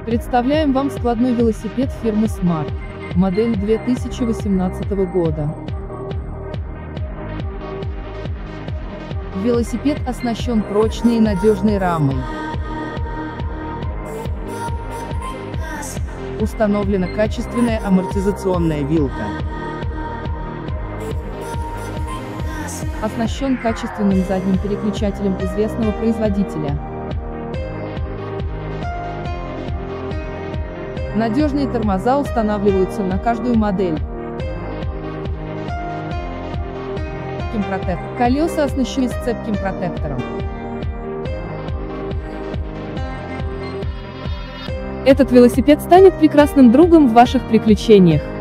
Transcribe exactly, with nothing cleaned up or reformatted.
Представляем вам складной велосипед фирмы Smart, модель две тысячи восемнадцатого года. Велосипед оснащен прочной и надежной рамой. Установлена качественная амортизационная вилка. Оснащен качественным задним переключателем известного производителя. Надежные тормоза устанавливаются на каждую модель. Колеса оснащены сцепким протектором. Этот велосипед станет прекрасным другом в ваших приключениях.